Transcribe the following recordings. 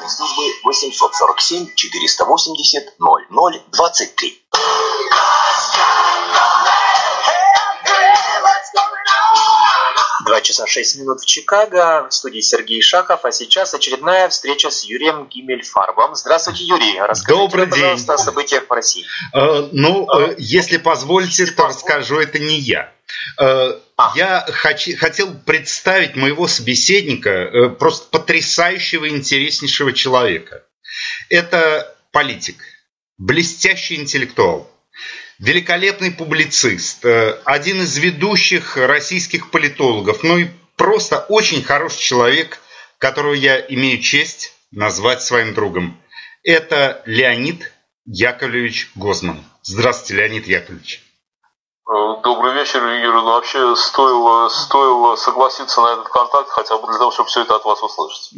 государственной службы 847 480 0023. 2 часа 6 минут в Чикаго, в студии Сергей Шахов, а сейчас очередная встреча с Юрием Гиммельфарбом. Здравствуйте, Юрий. Расскажите, Добрый день. Пожалуйста, о событиях в России. Если позволите, то расскажу, это не я. Я хотел представить моего собеседника, просто потрясающего и интереснейшего человека. Это политик, блестящий интеллектуал, великолепный публицист, один из ведущих российских политологов, ну и просто очень хороший человек, которого я имею честь назвать своим другом. Это Леонид Яковлевич Гозман. Здравствуйте, Леонид Яковлевич. Добрый вечер, Юрий. Ну, вообще стоило согласиться на этот контакт, хотя бы для того, чтобы все это от вас услышать.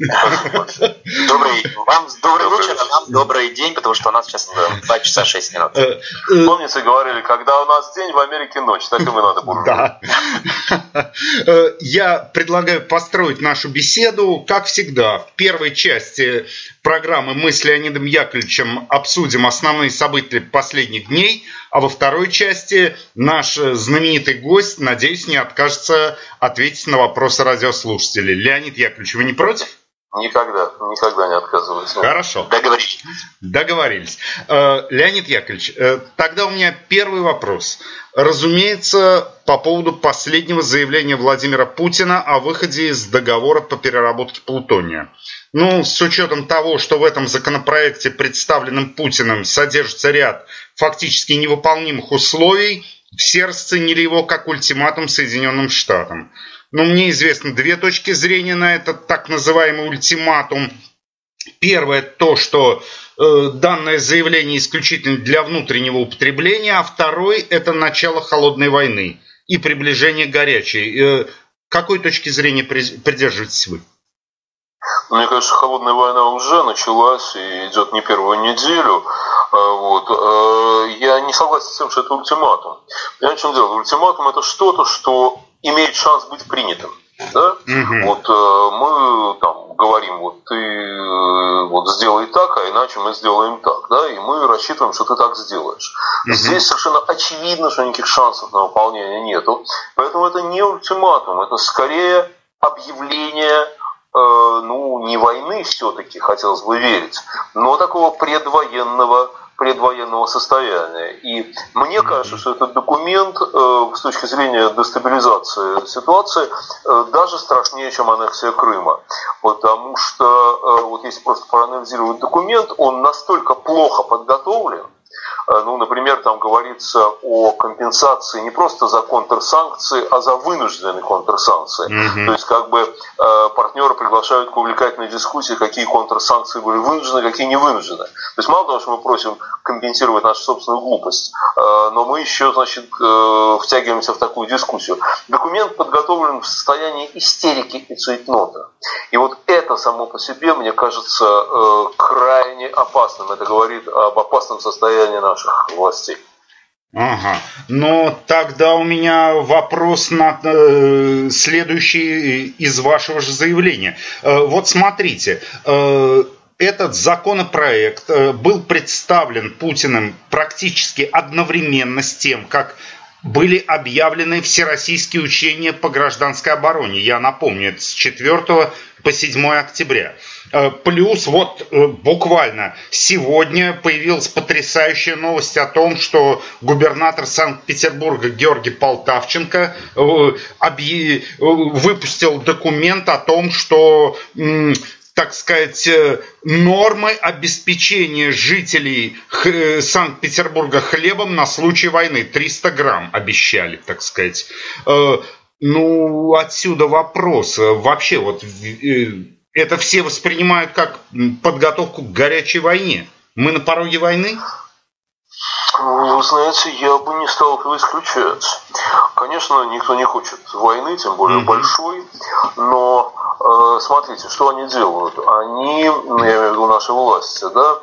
Вам добрый вечер, а нам добрый день, потому что у нас сейчас 2 часа 6 минут. Помните, говорили, когда у нас день, в Америке ночь, так и мы надо будет. Да. Я предлагаю построить нашу беседу, как всегда. В первой части программы мы с Леонидом Яковлевичем обсудим основные события последних дней, а во второй части наш знаменитый гость, надеюсь, не откажется ответить на вопросы радиослушателей. Леонид Яковлевич, вы не против? Никогда не отказываюсь. Хорошо. Договорились. Леонид Яковлевич, тогда у меня первый вопрос. Разумеется, по поводу последнего заявления Владимира Путина о выходе из договора по переработке плутония. Ну, с учетом того, что в этом законопроекте, представленном Путиным, содержится ряд фактически невыполнимых условий, все расценили его как ультиматум Соединенным Штатам. Но мне известно две точки зрения на этот так называемый ультиматум. Первое то, что данное заявление исключительно для внутреннего употребления, а второй это начало холодной войны и приближение горячей. Какой точки зрения придерживаетесь вы? Мне кажется, холодная война уже началась и идет не первую неделю. Я не согласен с тем, что это ультиматум. Понимаете, в чем дело? Ультиматум это что-то, что имеет шанс быть принятым. Да? Мы там говорим, ты сделай так, а иначе мы сделаем так, да, и мы рассчитываем, что ты так сделаешь. Здесь совершенно очевидно, что никаких шансов на выполнение нету, поэтому это не ультиматум, это скорее объявление, не войны все-таки, хотелось бы верить, но такого предвоенного состояния. И мне кажется, что этот документ с точки зрения дестабилизации ситуации даже страшнее, чем аннексия Крыма. Потому что, если просто проанализировать документ, он настолько плохо подготовлен. Например, там говорится о компенсации не просто за контрсанкции, а за вынужденные контрсанкции. То есть, партнеры приглашают к увлекательной дискуссии, какие контрсанкции были вынуждены, какие не вынуждены. То есть, мало того, что мы просим компенсировать нашу собственную глупость, но мы еще, втягиваемся в такую дискуссию. Документ подготовлен в состоянии истерики и цейтнота. И вот это само по себе, мне кажется, крайне опасным. Это говорит об опасном состоянии наших властей. Ага. Но тогда у меня вопрос на следующий из вашего же заявления. Вот смотрите, этот законопроект был представлен Путиным практически одновременно с тем, как были объявлены всероссийские учения по гражданской обороне. Я напомню, это с 4 по 7 октября. Плюс буквально сегодня появилась потрясающая новость о том, что губернатор Санкт-Петербурга Георгий Полтавченко выпустил документ о том, что так сказать, нормы обеспечения жителей Санкт-Петербурга хлебом на случай войны. 300 грамм обещали, так сказать. Отсюда вопрос. Вообще, это все воспринимают как подготовку к горячей войне. Мы на пороге войны? Вы знаете, я бы не стал этого исключать. Конечно, никто не хочет войны, тем более большой, но смотрите, что они делают. Они, я имею в виду наши власти, да,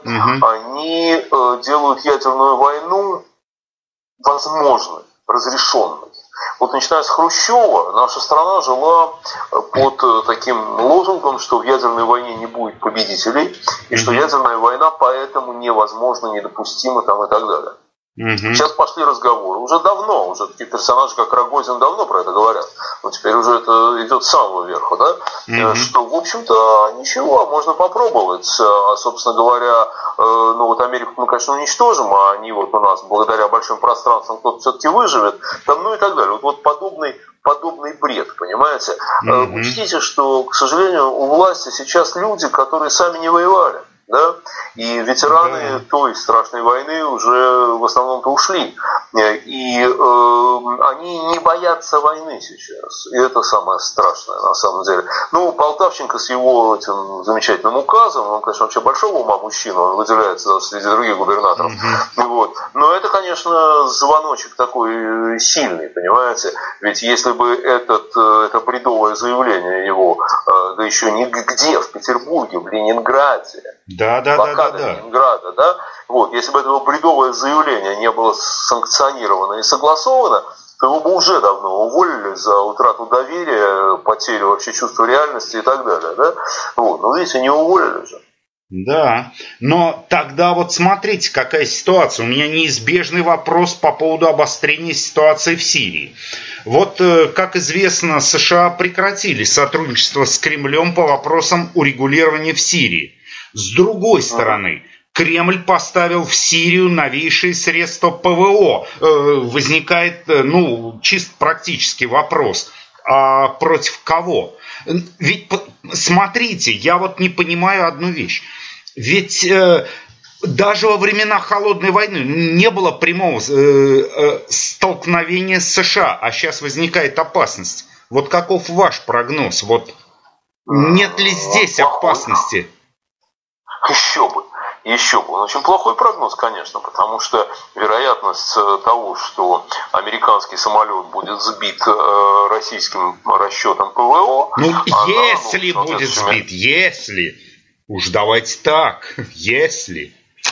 они делают ядерную войну возможной, разрешенной. Вот начиная с Хрущева, наша страна жила под таким лозунгом, что в ядерной войне не будет победителей, и что ядерная война поэтому невозможна, недопустима там, и так далее. Сейчас пошли разговоры. Уже давно, уже такие персонажи, как Рогозин, давно про это говорят. Но теперь уже это идет с самого верха, да? Что, в общем-то, ничего, можно попробовать. А, собственно говоря, ну вот Америку мы, конечно, уничтожим, а они вот у нас, благодаря большим пространствам, кто-то все-таки выживет, там, ну и так далее. Вот подобный бред, понимаете? Учтите, что, к сожалению, у власти сейчас люди, которые сами не воевали. Да? И ветераны той страшной войны уже в основном-то ушли. И они не боятся войны сейчас. И это самое страшное на самом деле. Ну, Полтавченко с его этим замечательным указом, он, конечно, вообще большого ума мужчина, он выделяется даже среди других губернаторов. Вот. Но это, конечно, звоночек такой сильный, понимаете? Ведь если бы это бредовое заявление его, да еще не где, в Петербурге, в Ленинграде, блокада Ленинграда, да? Вот, если бы этого бредовое заявление не было санкционировано и согласовано, то его бы уже давно уволили за утрату доверия, потерю вообще чувства реальности и так далее, да? Вот, но видите, не уволили же. Да, но тогда вот смотрите, какая ситуация. У меня неизбежный вопрос по поводу обострения ситуации в Сирии. Вот, как известно, США прекратили сотрудничество с Кремлем по вопросам урегулирования в Сирии. С другой стороны, Кремль поставил в Сирию новейшие средства ПВО. Возникает, чисто практический вопрос. А против кого? Ведь, смотрите, я вот не понимаю одну вещь. Ведь даже во времена Холодной войны не было прямого столкновения с США, а сейчас возникает опасность. Вот каков ваш прогноз? Вот нет ли здесь опасности? Еще бы. Он очень плохой прогноз, конечно, потому что вероятность того, что американский самолет будет сбит российским расчетом ПВО... если будет сбит, если... Уж давайте так, если...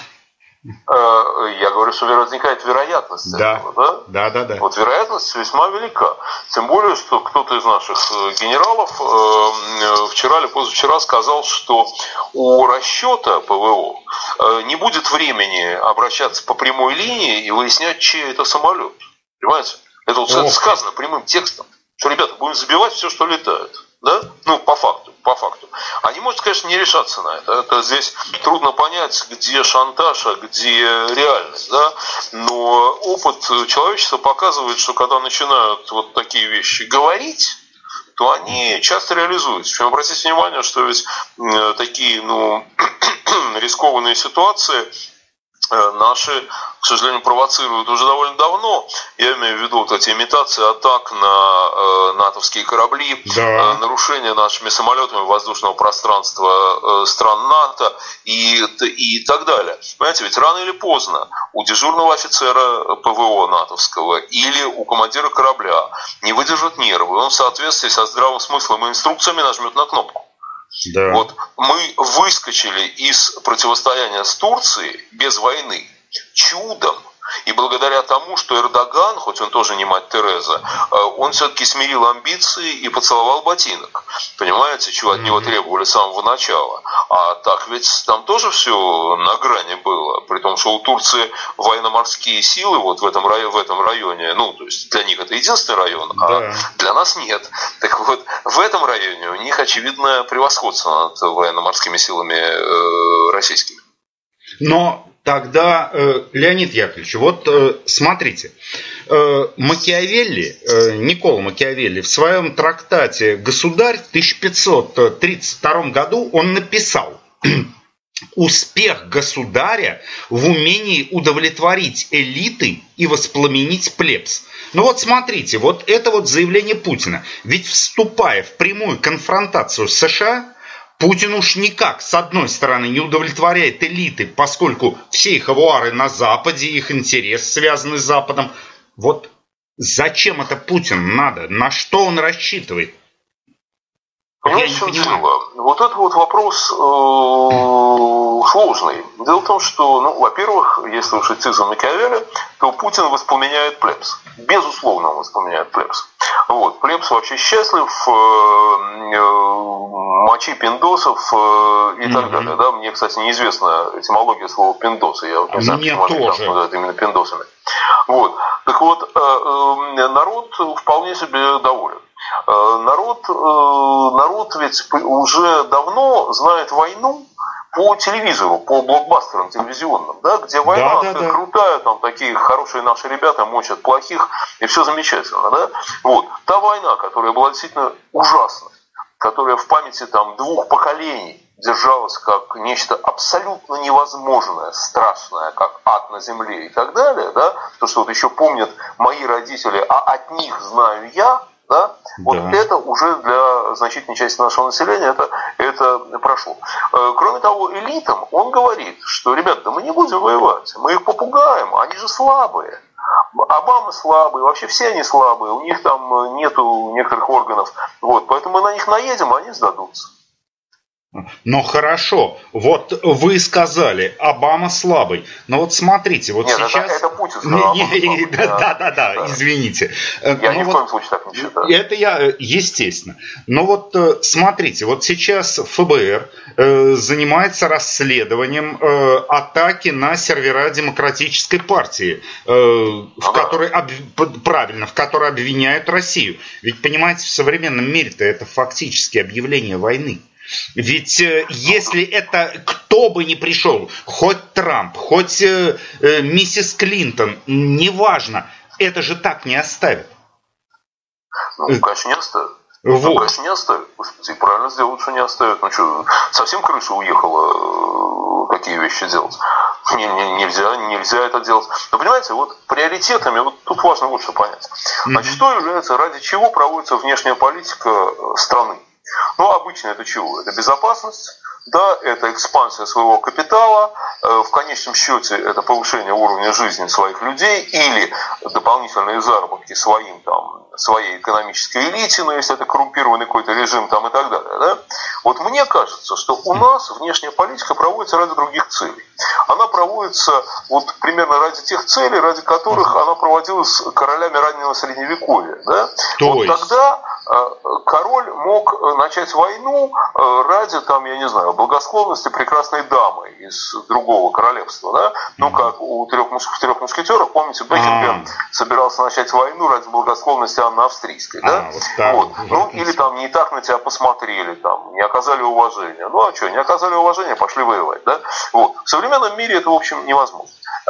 Я говорю, что возникает вероятность этого, да? Да. Вот вероятность весьма велика. Тем более, что кто-то из наших генералов вчера или позавчера сказал, что у расчета ПВО не будет времени обращаться по прямой линии и выяснять, чей это самолет. Понимаете? Это вот сказано прямым текстом, что, ребята, будем забивать все, что летает. Да? Ну, по факту. Они, может, конечно, не решаться на это. Это здесь трудно понять, где шантаж, а где реальность. Да? Но опыт человечества показывает, что когда начинают вот такие вещи говорить, то они часто реализуются. Причем обратите внимание, что ведь такие рискованные ситуации наши, к сожалению, провоцируют уже довольно давно. Я имею в виду вот эти имитации атак на натовские корабли, нарушение нашими самолетами воздушного пространства стран НАТО и так далее. Понимаете, ведь рано или поздно у дежурного офицера ПВО натовского или у командира корабля не выдержат нервы, он в соответствии со здравым смыслом и инструкциями нажмет на кнопку. Да. Вот мы выскочили из противостояния с Турцией без войны чудом. И благодаря тому, что Эрдоган, хоть он тоже не мать Тереза, он все-таки смирил амбиции и поцеловал ботинок. Понимаете, чего от него требовали с самого начала. А так ведь там тоже все на грани было. При том, что у Турции военно-морские силы вот в этом районе, то есть для них это единственный район, а для нас нет. Так вот, в этом районе у них очевидное превосходство над военно-морскими силами российскими. Но тогда, Леонид Яковлевич, вот смотрите, Никколо Макиавелли в своем трактате «Государь» в 1532 году он написал: «Успех государя в умении удовлетворить элиты и воспламенить плебс». Ну вот смотрите, вот это вот заявление Путина. Ведь вступая в прямую конфронтацию с США, Путин уж никак, с одной стороны, не удовлетворяет элиты, поскольку все их авуары на Западе, их интерес связаны с Западом. Вот зачем это Путину надо? На что он рассчитывает? Понимаете, в чем дело? Вот это вот вопрос сложный. Дело в том, что, во-первых, если уж идти за Макиавелли, то Путин воспламеняет плебс. Безусловно, он воспламеняет плебс. Вот. Плебс вообще счастлив, мочи пиндосов и так далее. Да? Мне, кстати, неизвестна этимология слова пиндосы. Я вот не знаю, почему американцы называют именно пиндосами. Вот. Так вот, народ вполне себе доволен. Народ ведь уже давно знает войну по телевизору, по блокбастерам телевизионным, да, где война крутая, там такие хорошие наши ребята мочат плохих, и все замечательно. Да? Вот. Та война, которая была действительно ужасной, которая в памяти там 2 поколений держалась как нечто абсолютно невозможное, страшное, как ад на земле и так далее, да, то, что вот еще помнят мои родители, а от них знаю я, да, вот это уже для значительной части нашего населения это прошло. Кроме того, элитам он говорит, что, ребята, да мы не будем воевать, мы их попугаем, они же слабые. Обама слабый, вообще все они слабые, у них там нету некоторых органов, вот, поэтому мы на них наедем, а они сдадутся. Но хорошо, вот вы сказали, Обама слабый. Но вот смотрите, вот сейчас... это Путин сказал. Да, извините. Я ни в коем случае так не считаю. Это естественно. Но вот смотрите, вот сейчас ФБР занимается расследованием атаки на сервера Демократической партии, в которой обвиняют Россию. Ведь, понимаете, в современном мире-то это фактически объявление войны. Ведь если это кто бы ни пришел, хоть Трамп, хоть миссис Клинтон, неважно, это же так не оставят. Конечно, не оставят. Вот. Конечно, не оставят. Господи, правильно сделают, что не оставят. Что, совсем крыша уехала такие вещи делать? Нельзя это делать. Но понимаете, вот приоритетами, вот тут важно вот что понять. Значит, что является, ради чего проводится внешняя политика страны? Обычно это чего? Это безопасность, да, это экспансия своего капитала, в конечном счете это повышение уровня жизни своих людей или дополнительные заработки своей экономической элите, если это коррумпированный какой-то режим там, и так далее. Да? Вот мне кажется, что у нас внешняя политика проводится ради других целей. Она проводится вот примерно ради тех целей, ради которых она проводилась королями раннего средневековья. Да? Вот тогда король мог начать войну ради, я не знаю, благосклонности прекрасной дамы из другого королевства. Да? Как у трех мушкетеров, помните, Бекингем собирался начать войну ради благосклонности Анны Австрийской. Да? Или там не так на тебя посмотрели, не оказали уважения. Не оказали уважения, пошли воевать. Да? Вот. В современном мире это, в общем, невозможно.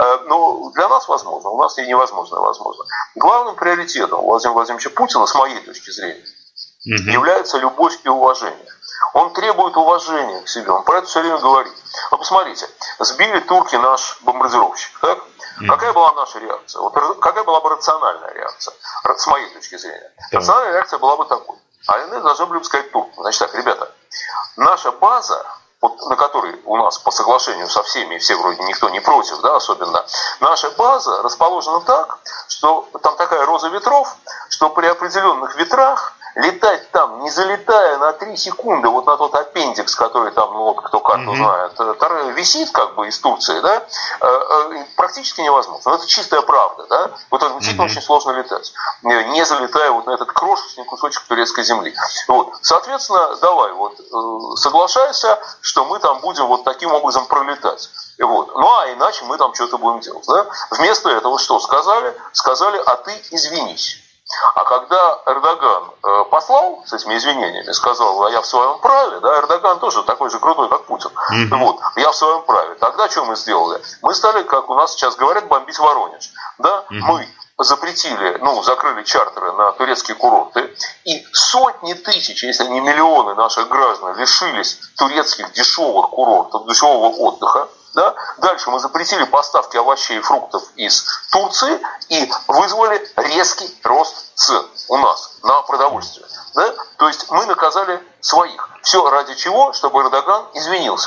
Но для нас возможно, у нас и невозможно возможно. Главным приоритетом Владимира Владимировича Путина, с моей точки зрения, является любовь и уважение. Он требует уважения к себе, он про это все время говорит. Посмотрите, сбили турки наш бомбардировщик, так? Какая была наша реакция? Какая была бы рациональная реакция, с моей точки зрения? Рациональная реакция была бы такой. Они должны были бы сказать туркам. Значит так, ребята, наша база, на которой у нас по соглашению со всеми, и все вроде никто не против, да, особенно, наша база расположена так, что там такая роза ветров, что при определенных ветрах летать там, не залетая на 3 секунды, вот на тот аппендикс, который там, кто карту знает, висит из Турции, да, практически невозможно. Это чистая правда, да. Вот это действительно очень сложно летать, не залетая вот на этот крошечный кусочек турецкой земли. Вот. Соответственно, давай, соглашайся, что мы там будем вот таким образом пролетать. Вот. А иначе мы там что-то будем делать. Да? Вместо этого что сказали? Сказали, а ты извинись. А когда Эрдоган послал с этими извинениями, сказал, а я в своем праве, да, Эрдоган тоже такой же крутой, как Путин. Вот, я в своем праве. Тогда что мы сделали? Мы стали, как у нас сейчас говорят, бомбить Воронеж. Да? Мы запретили, закрыли чартеры на турецкие курорты, и сотни тысяч, если не миллионы наших граждан лишились турецких дешевых курортов, дешевого отдыха. Да? Дальше мы запретили поставки овощей и фруктов из Турции и вызвали резкий рост цен у нас на продовольствие. Да? То есть мы наказали своих. Все ради чего? Чтобы Эрдоган извинился.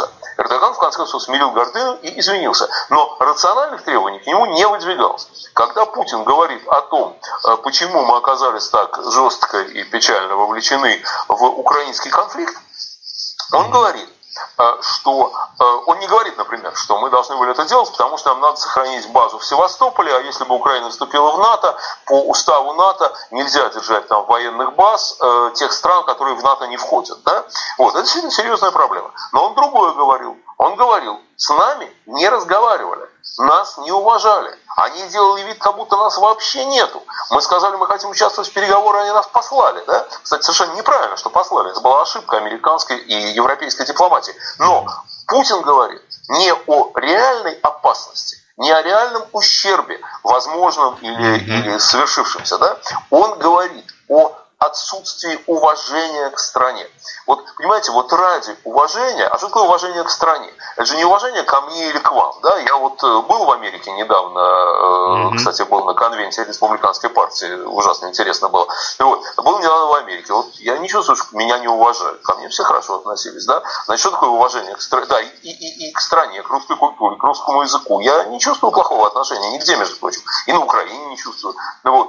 Эрдоган в конце концов смирил гордыню и извинился. Но рациональных требований к нему не выдвигалось. Когда Путин говорит о том, почему мы оказались так жестко и печально вовлечены в украинский конфликт, он говорит, что он не говорит, например, что мы должны были это делать, потому что нам надо сохранить базу в Севастополе, а если бы Украина вступила в НАТО, по уставу НАТО нельзя держать там военных баз тех стран, которые в НАТО не входят. Да? Вот, это действительно серьезная проблема. Но он другое говорил. Он говорил, с нами не разговаривали, нас не уважали. Они делали вид, как будто нас вообще нету. Мы сказали, мы хотим участвовать в переговорах, они нас послали. Да? Кстати, совершенно неправильно, что послали. Это была ошибка американской и европейской дипломатии. Но Путин говорит не о реальной опасности, не о реальном ущербе, возможном или совершившемся. Да? Он говорит о отсутствии уважения к стране. Вот, понимаете, вот ради уважения, а что такое уважение к стране? Это же не уважение ко мне или к вам, да? Я вот был в Америке недавно, кстати, был на конвенции республиканской партии, ужасно интересно было. Вот, был недавно в Америке, вот я не чувствую, что меня не уважают, ко мне все хорошо относились, да? Значит, что такое уважение к стране? Да, и к стране, к русской культуре, к русскому языку. Я не чувствую плохого отношения нигде, между прочим. И на Украине не чувствую. Вот.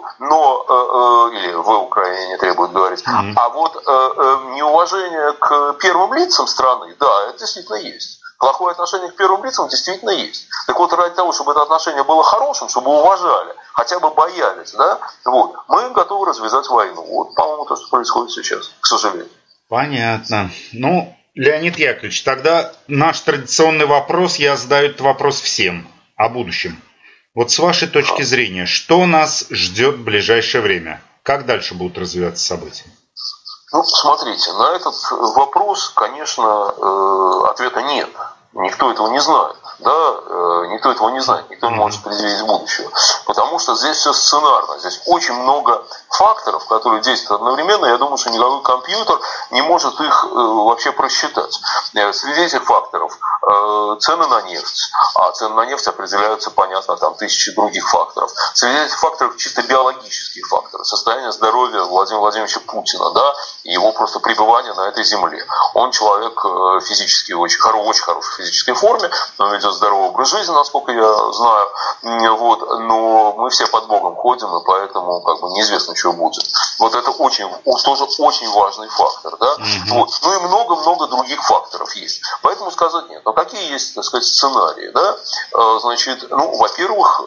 Но, или в Украине требует говорить. А вот неуважение к первым лицам страны, да, это действительно есть. Плохое отношение к первым лицам действительно есть. Так вот, ради того, чтобы это отношение было хорошим, чтобы уважали, хотя бы боялись, да, вот, мы готовы развязать войну. Вот, по-моему, то, что происходит сейчас, к сожалению. Понятно. Ну, Леонид Яковлевич, тогда наш традиционный вопрос, я задаю этот вопрос всем о будущем. Вот с вашей точки зрения, что нас ждет в ближайшее время? Как дальше будут развиваться события? Ну, смотрите, на этот вопрос, конечно, ответа нет. Никто этого не знает. Да? Никто этого не знает, никто не может предвидеть будущего. Потому что здесь все сценарно. Здесь очень много факторов, которые действуют одновременно. Я думаю, что никакой компьютер не может их вообще просчитать. Среди этих факторов цены на нефть. А цены на нефть определяются, понятно, там тысячи других факторов. Среди этих факторов чисто биологические факторы. Состояние здоровья Владимира Владимировича Путина, да, и его просто пребывание на этой земле. Он человек физически очень хорошей физической форме, он ведет здоровый образ жизни, насколько я знаю, вот, но мы все под Богом ходим, и поэтому как бы неизвестно, что будет. Вот это тоже очень важный фактор, да? Вот. Ну и много-много других факторов есть. Поэтому сказать нет. Но какие есть, так сказать, сценарии, да? Значит, ну, во-первых,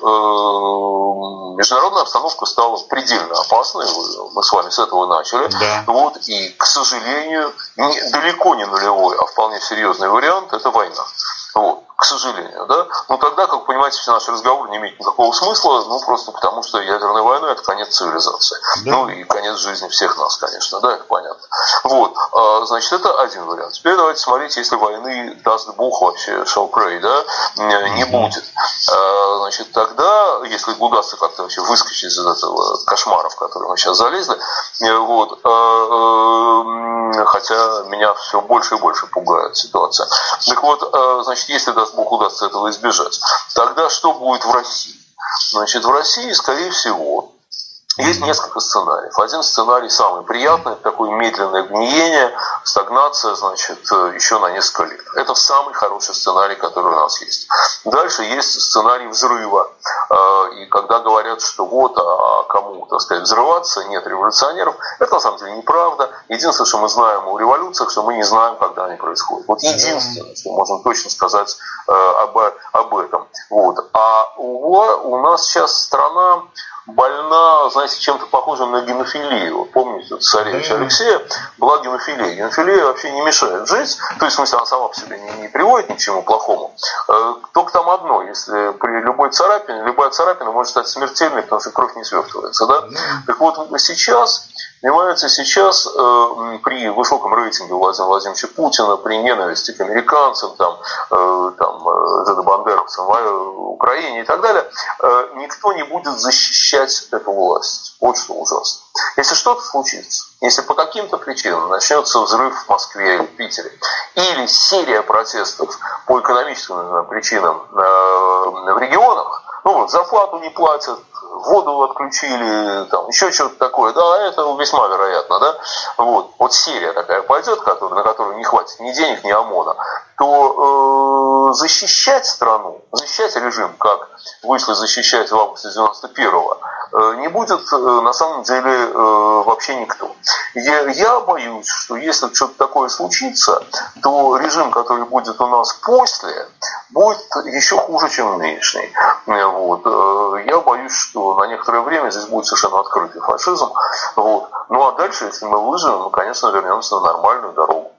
международная обстановка стала предельно опасной, мы с вами с этого начали, да. Вот, и, к сожалению, далеко не нулевой, а вполне серьезный вариант – это война. Вот, к сожалению, да. Но тогда, как вы понимаете, все наши разговоры не имеют никакого смысла, ну, просто потому что ядерная война – это конец цивилизации. Да. Ну, и конец жизни всех нас, конечно, да, это понятно. Вот, значит, это один вариант. Теперь давайте смотреть, если войны, даст Бог вообще, shall pray, да, не будет. Значит, тогда, если удастся как-то вообще выскочить из этого кошмара, в который мы сейчас залезли, вот, хотя меня все больше и больше пугает ситуация. Так вот, значит, если, даст Бог, удастся этого избежать, тогда что будет в России? Значит, в России, скорее всего, есть несколько сценариев. Один сценарий самый приятный, такое медленное гниение, стагнация, значит, еще на несколько лет. Это самый хороший сценарий, который у нас есть. Дальше есть сценарий взрыва. И когда говорят, что вот, а кому, так сказать, взрываться, нет революционеров, это на самом деле неправда. Единственное, что мы знаем о революциях, что мы не знаем, когда они происходят. Вот единственное, что можем точно сказать об этом. Вот. А у нас сейчас страна больна, знаете, чем-то похожим на гемофилию. Помните, у царевича Алексея была гемофилия. Гемофилия вообще не мешает жить. То есть, в смысле, она сама по себе не приводит ни к чему плохому. Только там одно. Если при любой царапине, любая царапина может стать смертельной, потому что кровь не свертывается. Да? Так вот, сейчас, понимаете, сейчас при высоком рейтинге Владимира Владимировича Путина, при ненависти к американцам, бандеровцам, Украине и так далее, никто не будет защищать эту власть. Вот что ужасно. Если что-то случится, если по каким-то причинам начнется взрыв в Москве или в Питере, или серия протестов по экономическим причинам в регионах, ну вот, зарплату не платят, воду отключили, там, еще что-то такое, да, это весьма вероятно, да, вот серия такая пойдет, на которую не хватит ни денег, ни ОМОНа, то защищать страну, защищать режим, как вышли защищать в августе 91-го, не будет на самом деле вообще никто. Я боюсь, что если что-то такое случится, то режим, который будет у нас после, будет еще хуже, чем нынешний. Вот. Я боюсь, что на некоторое время здесь будет совершенно открытый фашизм. Вот. Ну а дальше, если мы выживем, мы, конечно, вернемся на нормальную дорогу.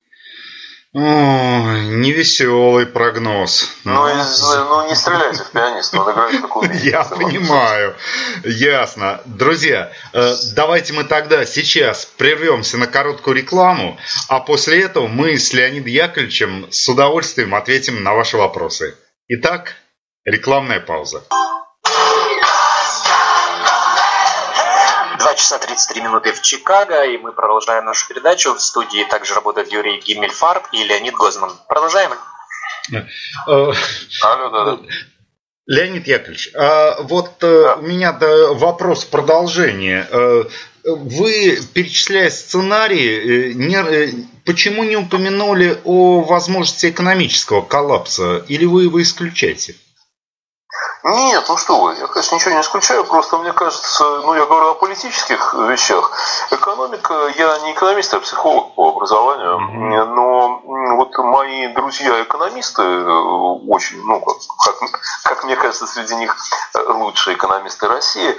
Невеселый прогноз. Ну, не стреляйте в пианиста, он играет такую песню. Я понимаю. Ясно. Друзья, давайте мы тогда сейчас прервемся на короткую рекламу, а после этого мы с Леонидом Яковлевичем с удовольствием ответим на ваши вопросы. Итак, рекламная пауза. 2 часа 33 минуты в Чикаго, и мы продолжаем нашу передачу. В студии также работает Юрий Гиммельфарб и Леонид Гозман. Продолжаем. Алло, да. Леонид Яковлевич, у меня вопрос продолжения. Вы, перечисляя сценарии, почему не упомянули о возможности экономического коллапса? Или вы его исключаете? Нет, ну что вы, я, конечно, ничего не исключаю, просто мне кажется, я говорю о политических вещах. Экономика, я не экономист, а психолог по образованию, но вот мои друзья-экономисты, очень, как мне кажется, среди них лучшие экономисты России,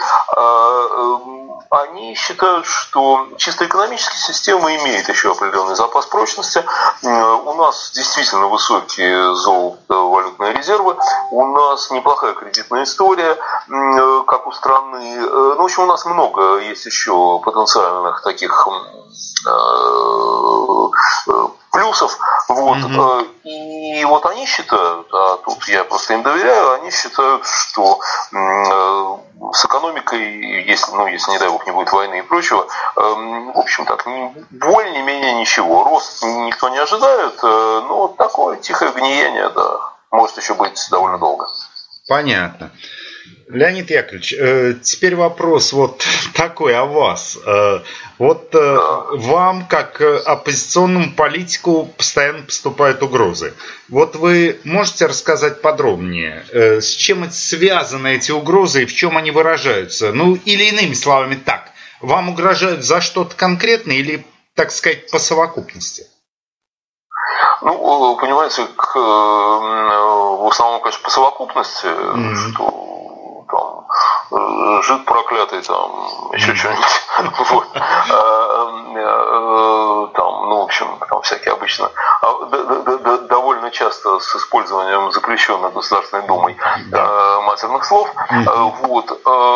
они считают, что чисто экономическая система имеет еще определенный запас прочности. У нас действительно высокие золотовалютные резервы, у нас неплохая кредитная история, как у страны. В общем, у нас много есть еще потенциальных таких плюсов. Вот. И вот они считают, а тут я просто им доверяю, они считают, что с экономикой, если не дай бог, не будет войны и прочего, в общем так, более-менее ничего. Рост никто не ожидает, но такое тихое гниение, да, может еще быть довольно долго. Понятно. Леонид Яковлевич, теперь вопрос вот такой о вас. Вам, как оппозиционному политику, постоянно поступают угрозы. Вот вы можете рассказать подробнее, с чем связаны эти угрозы и в чем они выражаются? Или иными словами так, вам угрожают за что-то конкретное или, так сказать, по совокупности? Понимаете, в основном, конечно, по совокупности, что там жид проклятый, там еще что-нибудь. Вот. Там, в общем, там всякие обычно довольно часто с использованием запрещенных Государственной Думой матерных слов. Вот.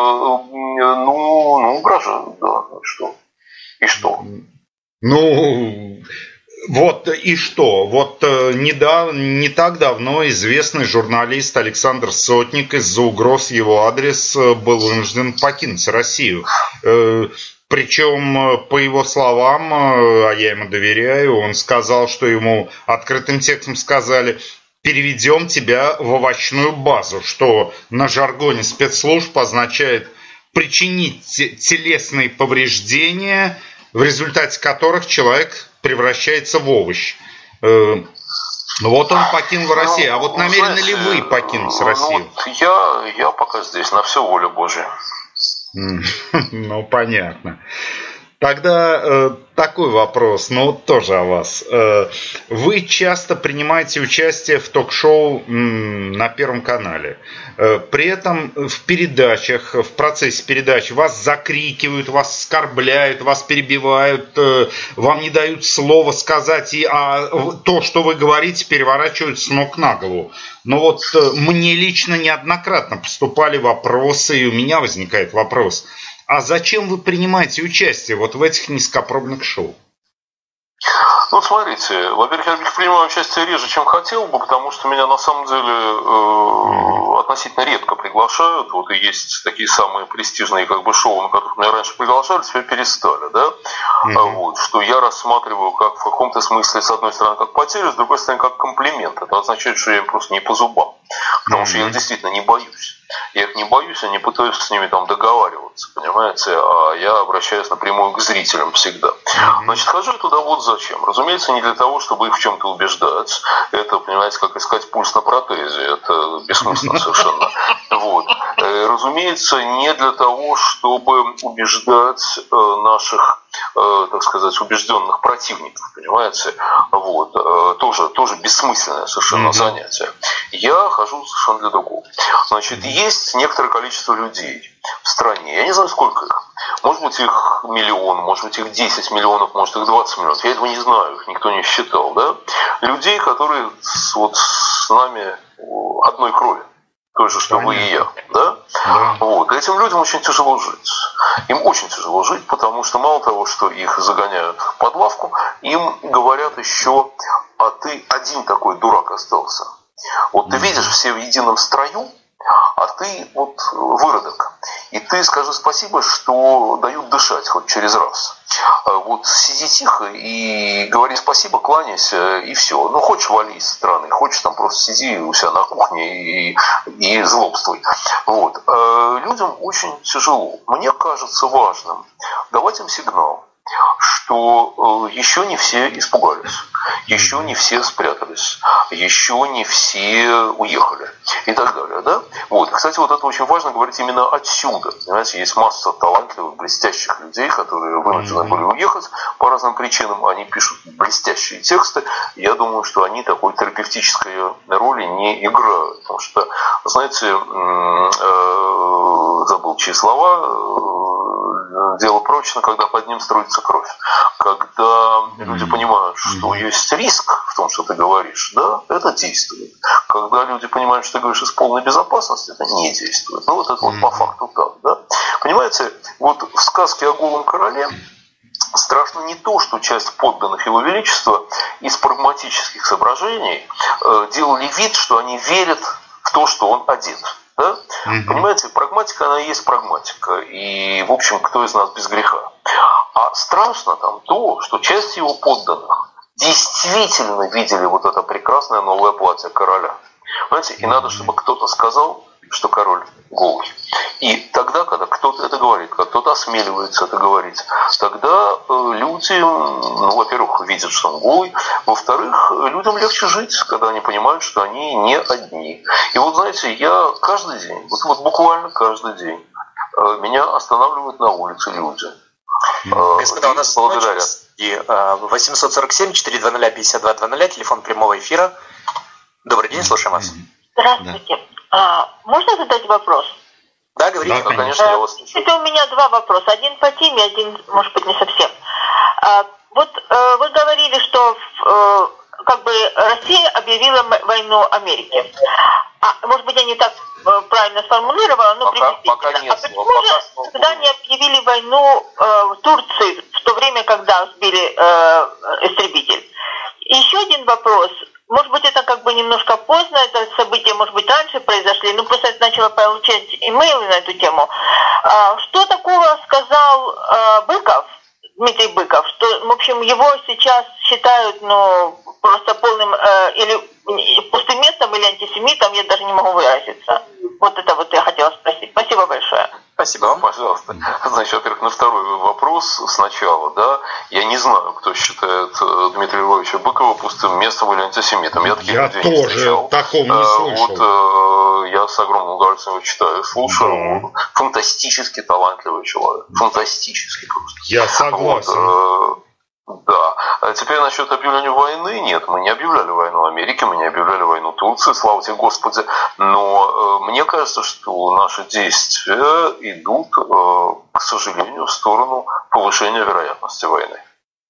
Угрожают, да. Что? И что? Вот и что? Вот не так давно известный журналист Александр Сотник из-за угроз его адрес был вынужден покинуть Россию. Причем, по его словам, а я ему доверяю, он сказал, что ему открытым текстом сказали: переведем тебя в овощную базу, что на жаргоне спецслужб означает причинить телесные повреждения, в результате которых человек превращается в овощ. Вот он покинул Россию. А вот намерены ли вы покинуть Россию? Я пока здесь, на все воля Божия. Понятно. Тогда такой вопрос, тоже о вас. Вы часто принимаете участие в ток-шоу на Первом канале. При этом в передачах, в процессе передачи вас закрикивают, вас оскорбляют, вас перебивают, вам не дают слова сказать, то, что вы говорите, переворачивают с ног на голову. Но мне лично неоднократно поступали вопросы, и у меня возникает вопрос: а зачем вы принимаете участие в этих низкопробных шоу? Смотрите, во-первых, я принимаю участие реже, чем хотел бы, потому что меня на самом деле относительно редко приглашают. И есть такие самые престижные шоу, на которых меня раньше приглашали, теперь перестали, да? Что я рассматриваю как в каком-то смысле, с одной стороны, как потерю, с другой стороны, как комплимент. Это означает, что я им просто не по зубам, потому что я их действительно не боюсь. Я их не боюсь, я не пытаюсь с ними договариваться, понимаете? понимаете, а я обращаюсь напрямую к зрителям всегда. Значит, хожу я туда вот зачем. Разумеется, не для того, чтобы их в чем-то убеждать. Это, понимаете, как искать пульс на протезе. Это бессмысленно совершенно. Вот. Разумеется, не для того, чтобы убеждать наших, так сказать, убежденных противников, понимаете, вот, тоже бессмысленное совершенно занятие. Я хожу совершенно для другого. Значит, есть некоторое количество людей в стране, я не знаю, сколько их, может быть, их миллион, может быть, их 10 миллионов, может, их 20 миллионов, я этого не знаю, их никто не считал, да, людей, которые вот с нами одной крови. Той же, что вы и я, да? Вот. Этим людям очень тяжело жить. Им очень тяжело жить, потому что мало того, что их загоняют под лавку, им говорят еще, а ты один такой дурак остался. Вот ты видишь, все в едином строю, а ты вот выродок. И ты скажи спасибо, что дают дышать хоть через раз. Вот сиди тихо и говори спасибо, кланяйся, и все. Ну, хочешь вали из страны, хочешь там просто сиди у себя на кухне и злобствуй. Вот. Людям очень тяжело. Мне кажется важным давать им сигнал, что еще не все испугались, еще не все спрятались, еще не все уехали и так далее. Да? Вот. Кстати, вот это очень важно говорить именно отсюда. Понимаете, есть масса талантливых, блестящих людей, которые вынуждены были уехать по разным причинам. Они пишут блестящие тексты. Я думаю, что они такой терапевтической роли не играют. Потому что, знаете, забыл чьи слова, дело прочно, когда под ним струится кровь. Когда люди понимают, что есть риск в том, что ты говоришь, да, это действует. Когда люди понимают, что ты говоришь из полной безопасности, это не действует. Ну, вот это вот по факту так, да. Понимаете, вот в сказке о голом короле страшно не то, что часть подданных его величества из прагматических соображений делали вид, что они верят в то, что он одет. Да? Понимаете, прагматика, она и есть прагматика. И, в общем, кто из нас без греха. А страшно там то, что часть его подданных действительно видели вот это прекрасное новое платье короля. Понимаете, и надо, чтобы кто-то сказал, что король голый. И тогда, когда кто-то это говорит, когда кто-то осмеливается это говорить, тогда люди, ну, во-первых, видят, что он голый, во-вторых, людям легче жить, когда они понимают, что они не одни. И вот, знаете, я каждый день, вот буквально каждый день, меня останавливают на улице люди. Господа, у нас благодарят. 847-420-5220, телефон прямого эфира. Добрый день, слушаем вас. Здравствуйте. Можно задать вопрос? Да, говорите. Да, конечно, я вас слушаю. Это у меня два вопроса. Один по теме, один, может быть, не совсем. Вот вы говорили, что как бы Россия объявила войну Америке. Может быть, я не так правильно сформулировала, но приблизительно. Пока нет. А почему же тогда не объявили войну Турции в то время, когда сбили истребитель? И еще один вопрос. Может быть, это как бы немножко поздно, это события, может быть, раньше произошли, но просто я начала получать имейлы на эту тему. Что такого сказал Быков, Дмитрий Быков, что, в общем, его сейчас считают, ну, просто полным или пустым местом, или антисемитом, я даже не могу выразиться. Вот это вот я хотела спросить. Спасибо большое. Спасибо вам. Пожалуйста. Значит, во-первых, на второй вопрос сначала, да, я не знаю, кто считает Дмитрия Львовича Быкова пустым местом или антисемитом. Я таких людей не встречал. Я тоже такого не слышал. Вот я с огромным удовольствием его читаю, слушаю. Да. Фантастически талантливый человек. Фантастически просто. Я согласен. Вот, да. А теперь насчет объявления войны. Нет, мы не объявляли войну Америке, мы не объявляли войну Турции, слава тебе Господи. Но мне кажется, что наши действия идут, к сожалению, в сторону повышения вероятности войны.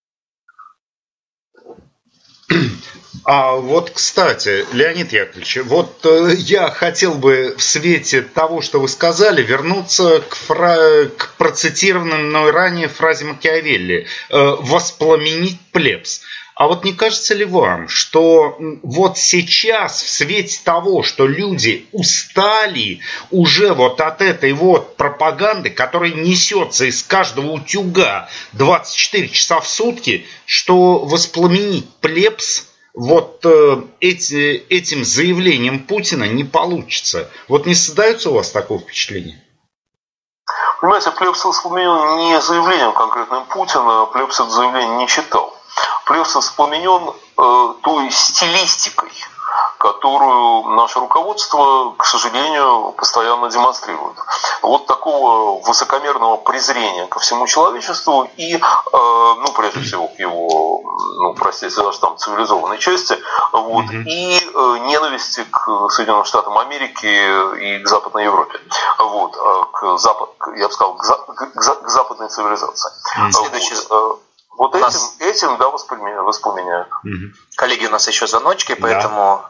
А вот, кстати, Леонид Яковлевич, вот я хотел бы в свете того, что вы сказали, вернуться к процитированной мной ранее фразе Макиавелли «воспламенить плебс». А вот не кажется ли вам, что вот сейчас в свете того, что люди устали уже вот от этой вот пропаганды, которая несется из каждого утюга 24 часа в сутки, что воспламенить плебс вот этим заявлением Путина не получится? Вот не создается у вас такого впечатления? Понимаете, Плебс воспламенен не заявлением конкретным Путина, Плебс это заявление не читал. Плебс воспламенен той стилистикой, которую наше руководство, к сожалению, постоянно демонстрирует. Вот такого высокомерного презрения ко всему человечеству и, прежде всего, к его, простите, даже там цивилизованной части, вот, и ненависти к Соединенным Штатам Америки и к Западной Европе. Вот, я бы сказал, к западной цивилизации. Следующий. Вот этим да, воспламеняют. Коллеги, у нас еще звоночки, поэтому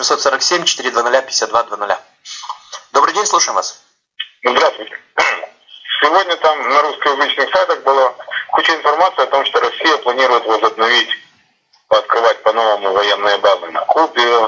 847-420-5220. Добрый день, слушаем вас. Здравствуйте. Сегодня там на русскоязычных сайтах была куча информации о том, что Россия планирует возобновить, открывать по-новому военные базы на Кубе.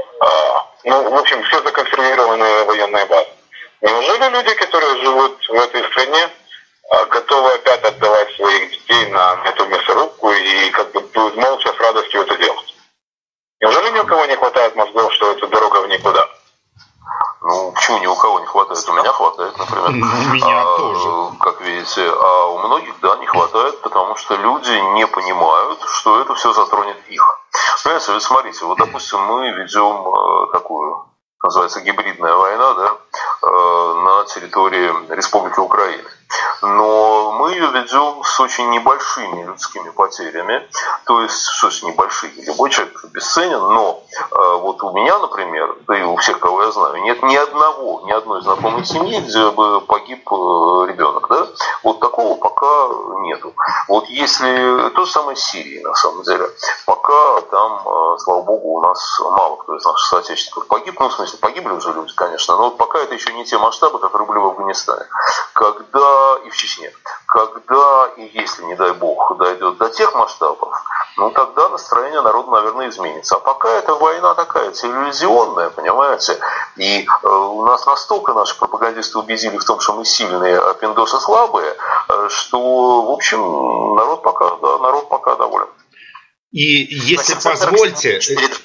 В общем, все законсервированные военные базы. Неужели люди, которые живут в этой стране, готовы опять отдавать своих детей на эту мясорубку и как бы молча с радостью это делать? Неужели ни у кого не хватает мозгов, что это дорога в никуда? Почему ни у кого не хватает? У меня хватает, например. У меня тоже. Как видите, а у многих, да, не хватает, потому что люди не понимают, что это все затронет их. Понимаете, вы смотрите, вот, допустим, мы ведем такую, называется, гибридная война, да, на территории Республики Украины. Но мы ее ведем с очень небольшими людскими потерями, то есть, что есть небольшие, любой человек бесценен, но вот у меня, например, да и у всех, кого я знаю, нет ни одной знакомой семьи, где бы погиб ребенок, да, вот такого пока нету. Вот если, то же самое с Сирией, на самом деле, пока там, слава богу, у нас мало кто из наших соотечественников погиб, в смысле, погибли уже люди, конечно, но вот пока это еще не те масштабы, которые были в Афганистане. И в Чечне. Когда и если, не дай бог, дойдет до тех масштабов, тогда настроение народа, наверное, изменится. А пока эта война такая телевизионная, понимаете, и у нас настолько наши пропагандисты убедили в том, что мы сильные, а пиндосы слабые, что, в общем, народ пока доволен. И если позвольте...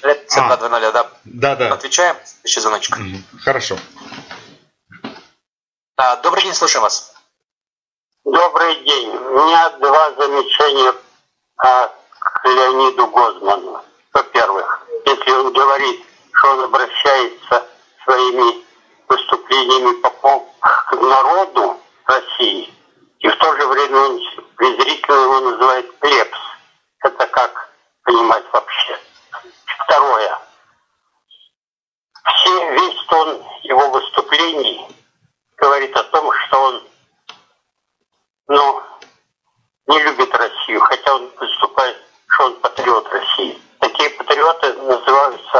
Да. Отвечаем, еще звоночек. Хорошо. Добрый день, слушаем вас. Добрый день. У меня два замечания к Леониду Гозману. Во-первых, если он говорит, что он обращается своими выступлениями к народу России, и в то же время он презрительно его называет плебс. Это как понимать вообще? Второе. Весь тон его выступлений говорит о том, что он не любит Россию, хотя он выступает, что он патриот России. Такие патриоты называются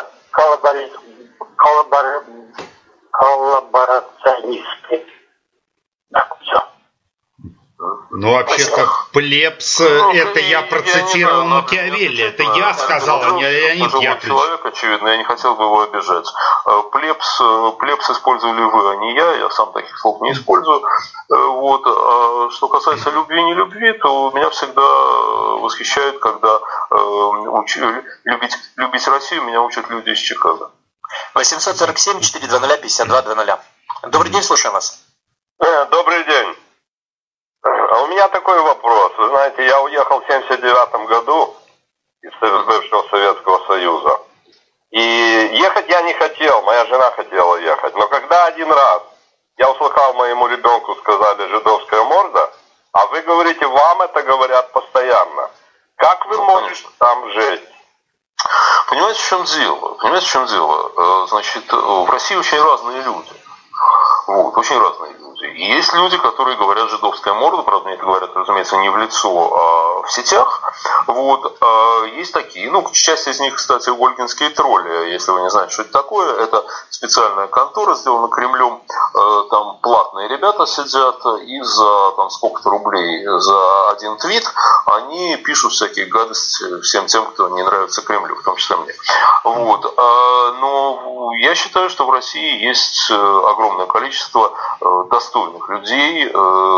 коллаборационисты. Так, все. Вообще-то, плебс, это я процитировал Макиавелли. Это я сказал, а не Леонид Яковлевич. Человек, очевидно, я не хотел бы его обижать. Плебс использовали вы, а не я сам таких слов не использую. Вот. А что касается любви и не любви, то меня всегда восхищает, когда любить Россию меня учат люди из Чикаго. 847-420-5220. Добрый день, слушаем вас. Добрый день. А у меня такой вопрос. Вы знаете, я уехал в 1979 году из бывшего Советского Союза. И ехать я не хотел, моя жена хотела ехать. Но когда один раз я услыхал, моему ребенку сказали «жидовская морда», а вы говорите, вам это говорят постоянно. Как вы можете там жить? Понимаете, в чем дело? Значит, в России очень разные люди. Вот, очень разные люди. И есть люди, которые говорят «жидовская морда», правда, они это говорят, разумеется, не в лицо, а в сетях. Вот. Есть такие, часть из них, кстати, ольгинские тролли, если вы не знаете, что это такое, это специальная контора, сделана Кремлем, там платные ребята сидят, и за сколько-то рублей за один твит они пишут всякие гадости всем тем, кто не нравится Кремлю, в том числе мне. Вот. Но я считаю, что в России есть огромное количество достойных людей,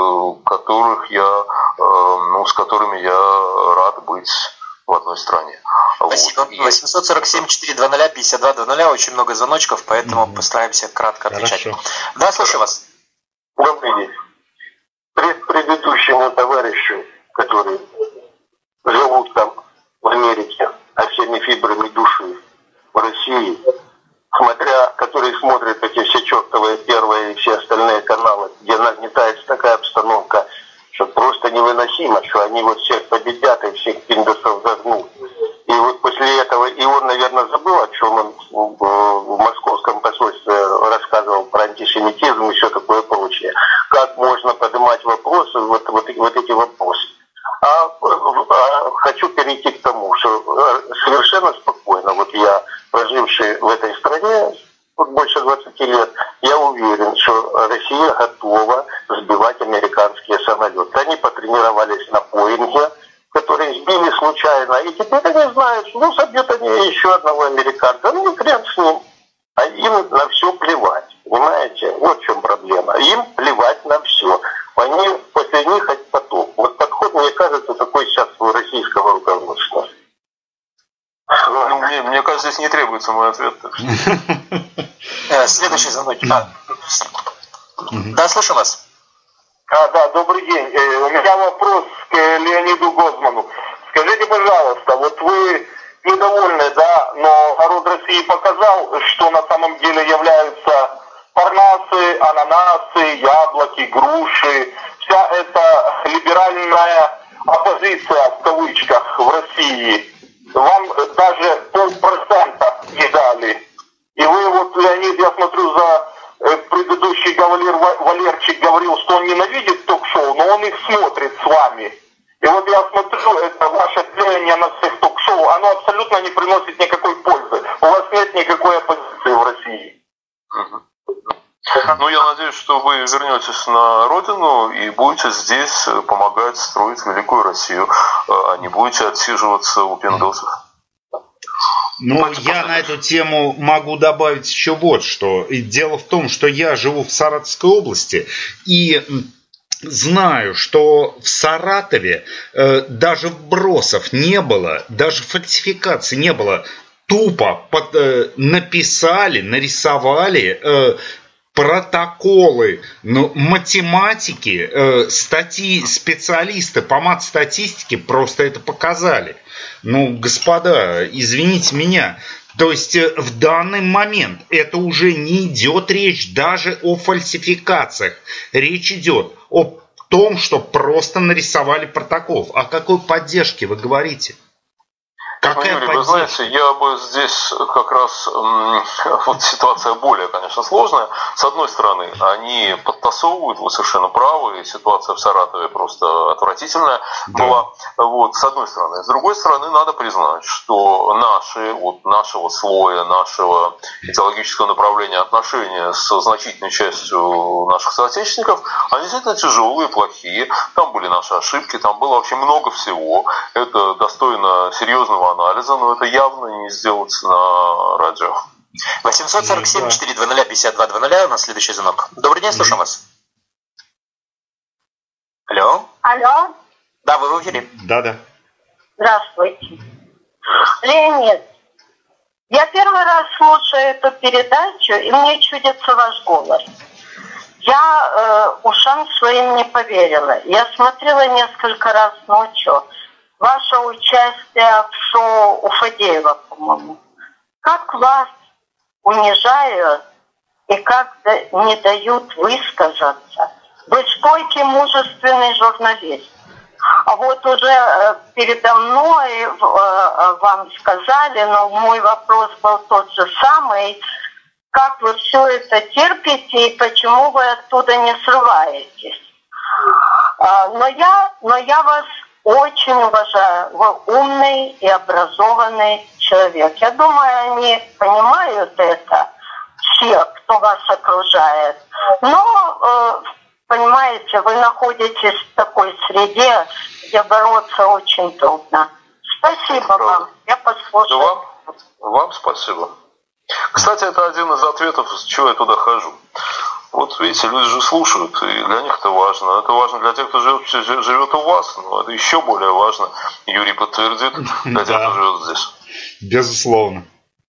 с которыми я рад быть в одной стране. Спасибо. 847-420-5220. Очень много звоночков, поэтому постараемся кратко отвечать. Хорошо. Да, слушаю вас. Добрый день. предыдущему товарищу, который живут там в Америке, а всеми фибрами души в России, которые смотрят эти все чертовые первые и все остальные каналы, где нагнетается такая обстановка, что просто невыносимо, что они вот всех победят и всех пиндосов загнут. И вот после этого, и он, наверное, забыл, о чем он в московском посольстве рассказывал про антисемитизм и все такое прочее. Как можно поднимать вопросы, вот эти вопросы. Хочу перейти к тому, что совершенно спокойно, вот я, проживший в этой стране больше 20 лет, я уверен, что Россия готова сбивать американские самолеты. Они потренировались на Боинге, которые сбили случайно, и теперь они знают, что собьют они еще одного американца. Ну, хрен с ним. А им на все плевать, понимаете? Вот в чем проблема. Им плевать на все. Они после них хоть потом. Вот подход, мне кажется, такой сейчас у российского руководства. Ну, мне кажется, здесь не требуется мой ответ. Следующий звонок. Да, слышу вас. Да, добрый день. У меня вопрос к Леониду Гозману. Скажите, пожалуйста, вот вы недовольны, да, но народ России показал, что на самом деле являются парнасы, ананасы, яблоки, груши, вся эта либеральная оппозиция в кавычках в России. Вам даже 0,5% не дали. И вы вот, Леонид, я смотрю, за предыдущий Валерчик говорил, что он ненавидит ток-шоу, но он их смотрит с вами. И вот я смотрю, это ваше трение на всех ток-шоу, оно абсолютно не приносит никакой пользы. У вас нет никакой оппозиции в России. Ну, я надеюсь, что вы вернетесь на родину и будете здесь помогать строить великую Россию, а не будете отсиживаться у пиндосов. Ну, я на эту тему могу добавить еще вот что. И дело в том, что я живу в Саратовской области и знаю, что в Саратове даже вбросов не было, даже фальсификаций не было. Тупо написали, нарисовали протоколы, математики, статьи, специалисты по матстатистике просто это показали. Ну, господа, извините меня, то есть в данный момент это уже не идет речь даже о фальсификациях. Речь идет о том, что просто нарисовали протокол. О какой поддержке вы говорите? Юрий, вы знаете, я бы здесь как раз, вот ситуация более, конечно, сложная. С одной стороны, они подтасовывают, вы совершенно правы, ситуация в Саратове просто отвратительная была. Вот, с одной стороны. С другой стороны, надо признать, что нашего слоя, нашего идеологического направления отношения с значительной частью наших соотечественников, они действительно тяжелые, плохие. Там были наши ошибки, там было вообще много всего. Это достойно серьезного анализа, но это явно не сделается на радио. 847-420-5200, у нас следующий звонок. Добрый день, слушаем вас. Алло. Алло. Да, вы в эфире. Да. Здравствуйте. Леонид, я первый раз слушаю эту передачу, и мне чудится ваш голос. Я ушам своим не поверила. Я смотрела несколько раз ночью ваше участие в шоу у Фадеева, по-моему. Как вас унижают и как не дают высказаться. Вы стойкий, мужественный журналист. А вот уже передо мной вам сказали, но мой вопрос был тот же самый, как вы все это терпите и почему вы оттуда не срываетесь. Но я вас очень уважаю. Вы умный и образованный человек. Я думаю, они понимают это, все, кто вас окружает. Но, понимаете, вы находитесь в такой среде, где бороться очень трудно. Спасибо вам. Я послушаю. Вам спасибо. Кстати, это один из ответов, с чего я туда хожу. Вот видите, люди же слушают, и для них это важно. Это важно для тех, кто живет у вас, но это еще более важно, Юрий подтвердит, для тех, кто живет здесь. Безусловно.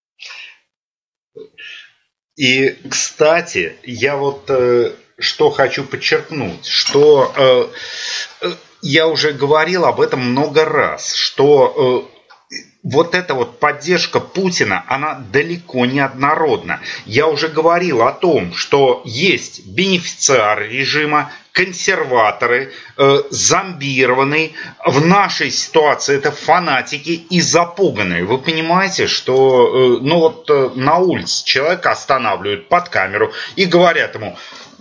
И, кстати, я вот что хочу подчеркнуть, что я уже говорил об этом много раз, что вот эта вот поддержка Путина, она далеко не однородна. Я уже говорил о том, что есть бенефициары режима, консерваторы, зомбированные. В нашей ситуации это фанатики и запуганные. Вы понимаете, что на улице человека останавливают под камеру и говорят ему: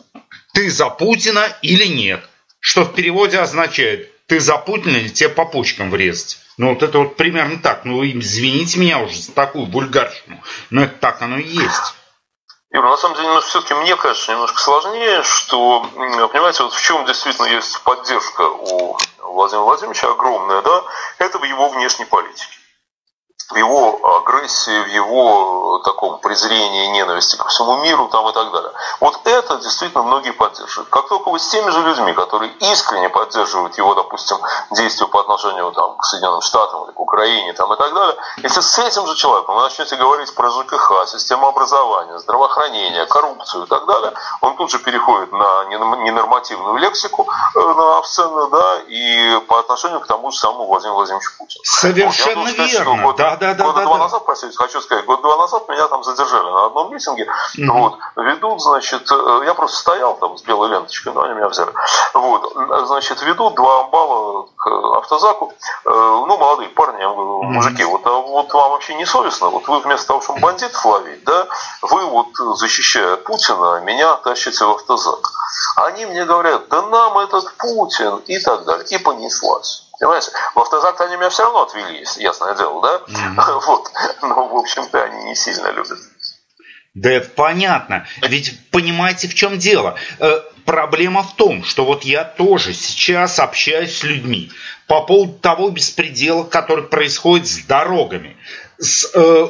ты за Путина или нет? Что в переводе означает: ты за Путина или тебе по почкам врезать? Вот это вот примерно так. Извините меня уже за такую вульгарщину, но это так оно и есть. Юра, на самом деле, все-таки мне кажется немножко сложнее, что, понимаете, вот в чем действительно есть поддержка у Владимира Владимировича огромная, да, это в его внешней политике. В его агрессии, в его таком презрении, ненависти ко всему миру там и так далее. Вот это действительно многие поддерживают. Как только вы с теми же людьми, которые искренне поддерживают его, допустим, действия по отношению там, к Соединенным Штатам или к Украине там, и так далее, если с этим же человеком вы начнете говорить про ЖКХ, систему образования, здравоохранение, коррупцию и так далее, он тут же переходит на ненормативную лексику, на обсценную, да, и по отношению к тому же самому Владимиру Владимировичу Путину. Совершенно верно. Года два назад, простите, хочу сказать, года два назад меня там задержали на одном митинге. Вот, ведут, значит, я просто стоял там с белой ленточкой, но они меня взяли. Вот, значит, ведут два амбала к автозаку, молодые парни, я говорю: мужики, вот вам вообще не совестно? Вот вы вместо того, чтобы бандитов ловить, да, вы вот, защищая Путина, меня тащите в автозак. Они мне говорят: да нам этот Путин и так далее. И понеслась. Понимаете, в автозак они меня все равно отвели, ясное дело, да? Вот. Но, в общем-то, они не сильно любят. Да это понятно. Ведь понимаете, в чем дело? Проблема в том, что вот я тоже сейчас общаюсь с людьми по поводу того беспредела, который происходит с дорогами, с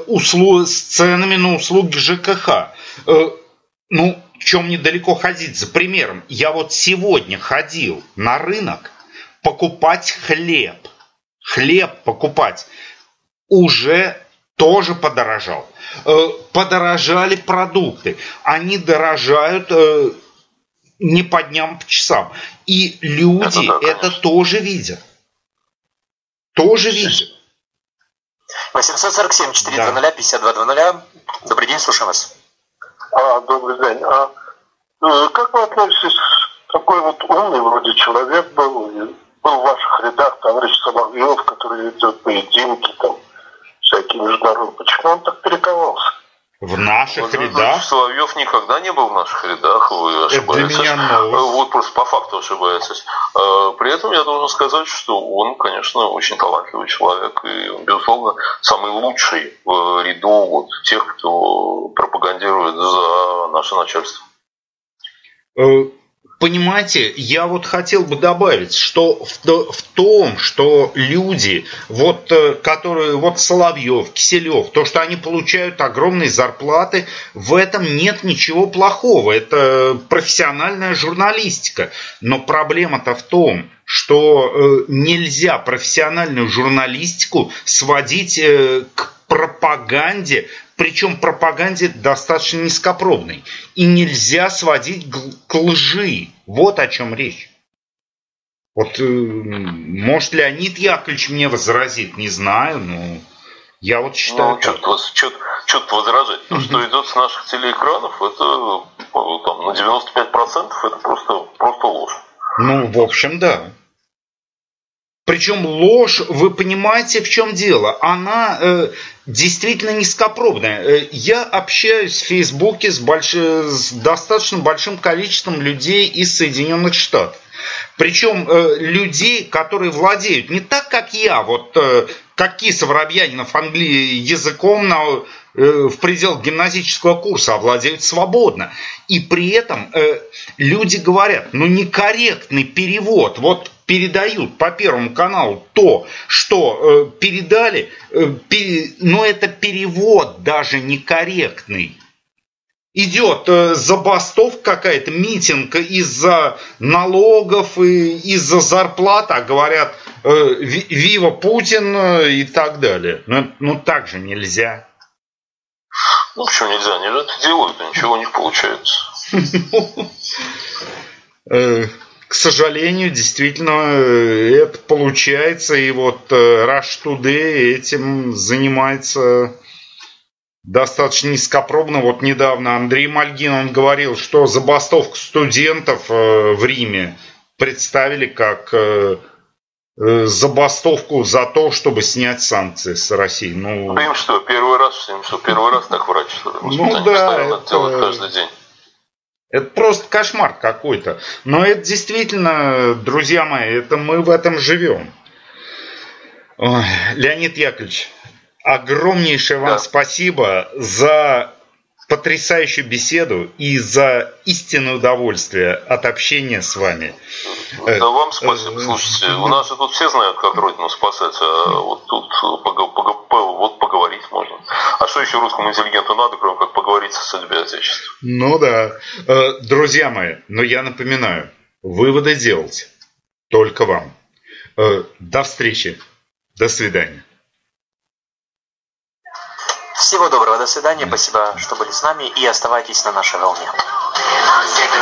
ценами на услуги ЖКХ. Чем недалеко ходить? За примером, я вот сегодня ходил на рынок покупать хлеб. Хлеб покупать уже тоже подорожал. Подорожали продукты. Они дорожают не по дням, по часам. И люди это тоже видят. Тоже видят. 847-420-5200. Добрый день, слушаем вас. Добрый день. Как вы относитесь, такой вот умный вроде человек был в ваших рядах, товарищ Соловьев, который ведет поединки, там, всякие международные. Почему он так перековался? В наших рядах? Соловьев никогда не был в наших рядах, вы ошибаетесь. Это для меня новость. Вот просто по факту ошибаетесь. При этом я должен сказать, что он, конечно, очень талантливый человек и, безусловно, самый лучший в ряду вот тех, кто пропагандирует за наше начальство. Понимаете, я вот хотел бы добавить, что в том, что люди, вот, которые, вот Соловьев, Киселев, то, что они получают огромные зарплаты, в этом нет ничего плохого. Это профессиональная журналистика. Но проблема-то в том, что нельзя профессиональную журналистику сводить к пропаганде, причем пропаганде достаточно низкопробной. И нельзя сводить к лжи. Вот о чем речь. Вот, может, Леонид Яковлевич мне возразит, не знаю, но я вот считаю... Что-то возражать. То, что идет с наших телеэкранов, это там, на 95% это просто ложь. В общем, да. Причем ложь, вы понимаете, в чем дело? Она действительно низкопробная. Я общаюсь в Фейсбуке с достаточно большим количеством людей из Соединенных Штатов. Причем людей, которые владеют не так, как я, вот как Киса Воробьянинов языком в пределах гимназического курса, а владеют свободно. И при этом люди говорят, некорректный перевод. Вот передают по Первому каналу то, что передали, но это перевод даже некорректный. Идет забастовка какая-то, митинг из-за налогов и из-за зарплат, а говорят «Вива Путин» и так далее. Так же нельзя. Почему нельзя? Они же это делают, ничего у них получается. к сожалению, действительно, это получается. И вот Rush Today этим занимается достаточно низкопробно. Вот недавно Андрей Мальгин, он говорил, что забастовку студентов в Риме представили как забастовку за то, чтобы снять санкции с России. Ну, им что, первый раз так врач, что ли? Ну да, это делают каждый день. Это просто кошмар какой-то. Но это действительно, друзья мои, это мы в этом живем. Ой, Леонид Яковлевич, огромнейшее вам спасибо за потрясающую беседу и за истинное удовольствие от общения с вами. Да вам спасибо. Слушайте, у нас же тут все знают, как Родину спасать, а вот тут поговорить можно. А что еще русскому интеллигенту надо, кроме как поговорить о судьбе Отечества? Ну да. Друзья мои, но я напоминаю, выводы делать только вам. До встречи. До свидания. Всего доброго, до свидания, спасибо, что были с нами, и оставайтесь на нашей волне.